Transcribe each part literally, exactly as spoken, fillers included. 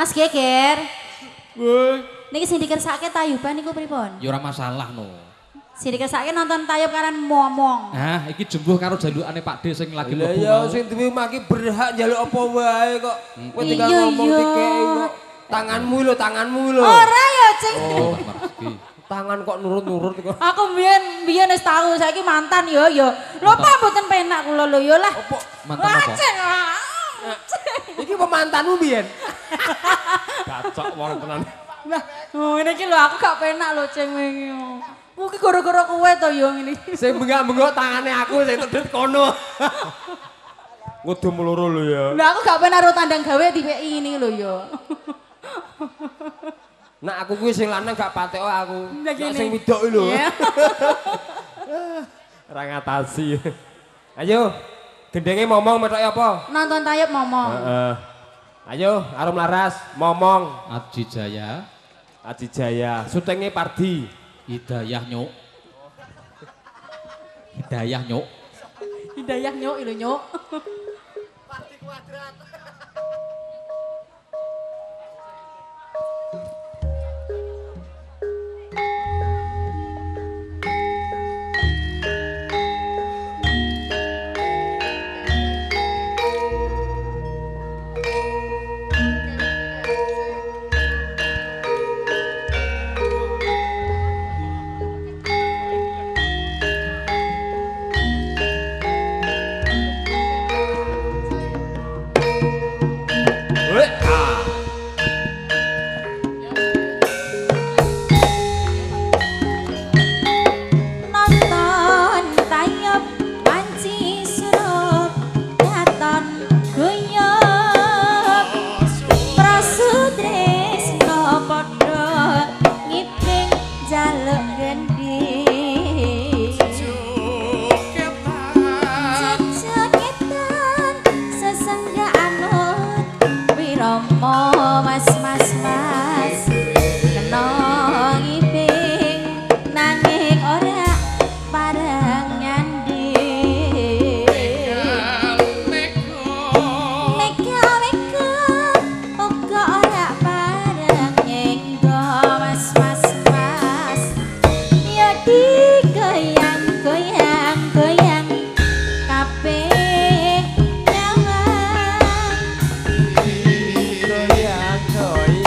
Mas Geger. Woi. Niki sing dikersake tayuban niku pripun? Ya ora masalah no. Sing dikersake nonton tayub karan momong. Hah, iki jembuh karo jalukane Pak D sing lagi Lah mlebu. ya sing duwe maki berhak njaluk apa wae kok. Kowe tinggal Iya, ngomong iya. dikeki kok. Tanganmu lho, tanganmu lho. Ora ya, Cing. Oh, Marzuki. tangan kok nurut-nurut kok. Aku mbiyen mbiyen wis tau saiki mantan yo yo. Lho apa mboten penak kula lho yo lah. Apa? Mantan apa? Cing. Iki pemantanmu biyen. Gacok wong tenan. Nah, oh ini iki lho aku gak penak lho Cing wingi. Mungkin gara-gara kowe to yo ngene. Sing bengak-bengok tangane aku sing tedet kono. Ngudu meloro lho ya. Lah aku gak penak karo tandang gawe dipeki ini lho yo. Nah aku kuwi sing lanang gak pateko aku. Lah Nek gini. sing wedok lho. Iya. Ora ngatasi. Ayo, gendenge momong metok apa? Nonton tayub momong. Heeh. Ayo, Arum Laras, momong. Aji Jaya, Aji Jaya, syutinge Pardi. Hidayah Nyuk. Hidayah Nyuk. Hidayah nyuk lho nyuk. Weh, ah. Nonton tayub panci surup katon guyub prasutresno padha ngiping jaluk gendhi ceketan sesengga anut wirama mas mas mas kena ngiping nanging ora pareng nyandi meka meka uga ora pareng nyenggo mas mas mas ya digoyang goyang goyang kabeh nyawang Goyang, goyang.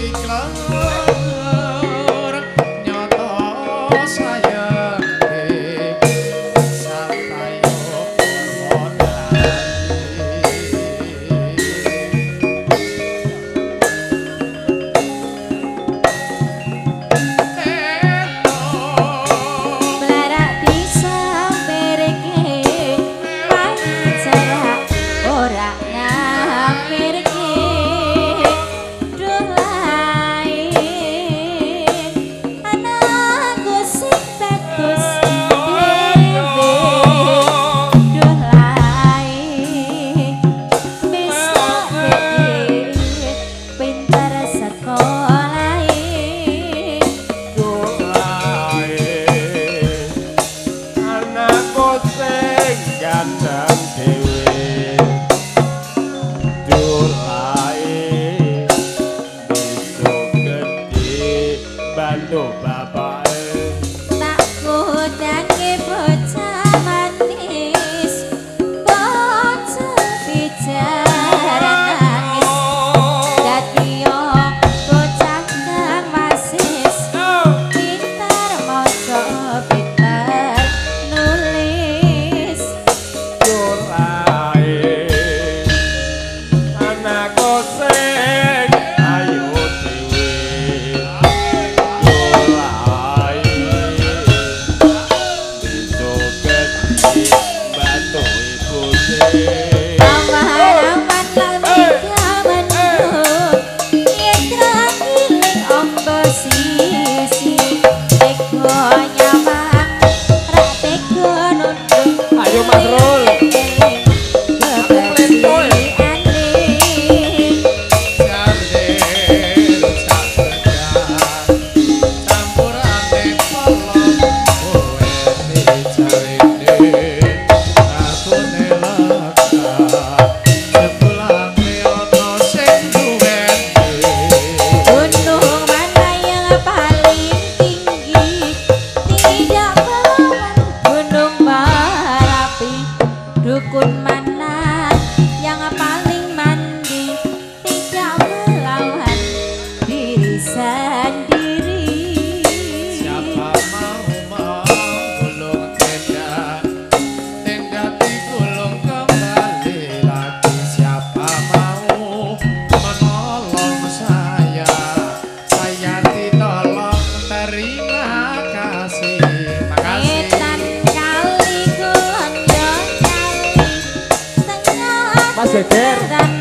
Geger.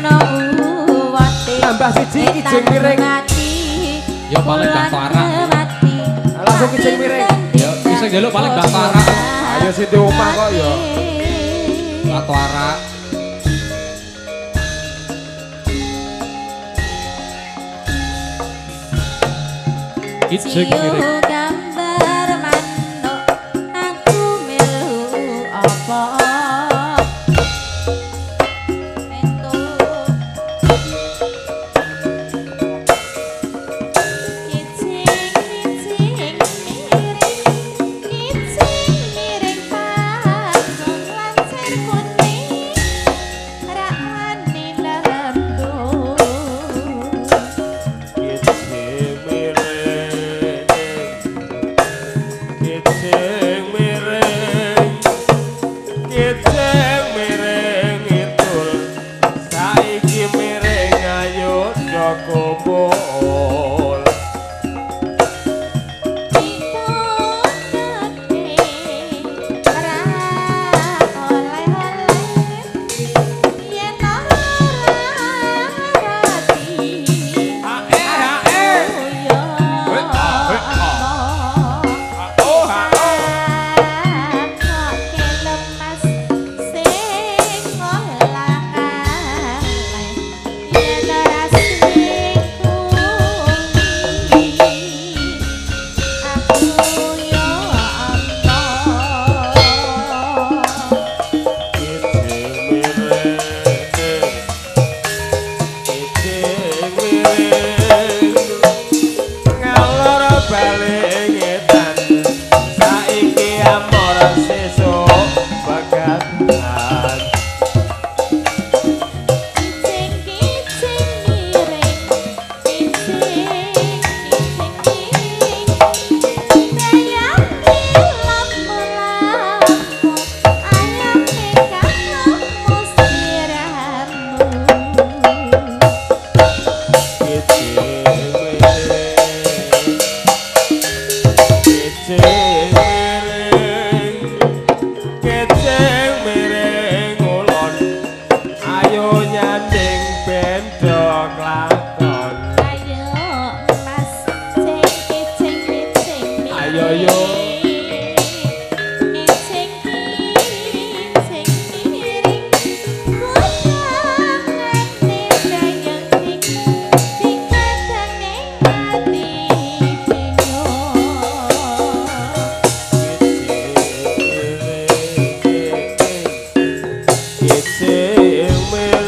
Tambah siji kijing miring. Ya paling Mbak Farah. Langsung kijing miring. Ya bisa njaluk paling Mbak Farah. Ayo sing di omah kok ya. Mbak Farah. Kijing miring. Gambar manuk aku melu apa? Yen ora sing ing